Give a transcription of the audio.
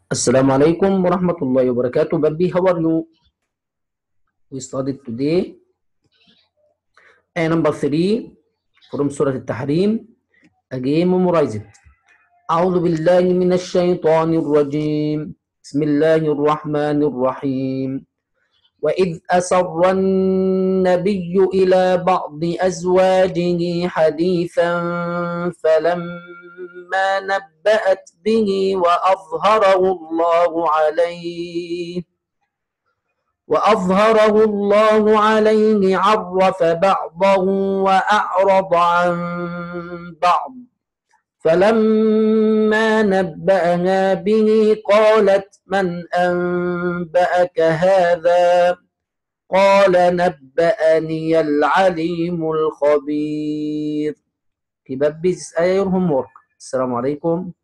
Assalamu alaikum warahmatullahi wabarakatuh. Baby, how are you? We studied today ayah number 3 from Surah Al-Tahrim. Again, memorize it. أعوذ بالله من الشيطان الرجيم. بسم الله الرحمن الرحيم. وإذ أسر النبي إلى بعض أزواجه حديثا فلما نبأت به وأظهره الله عليه عرف بعضه وأعرض عن بعض فلما نبأها به قالت من أنبأك هذا قال نبأني العليم الخبير. Keep up this your homework. السلام عليكم.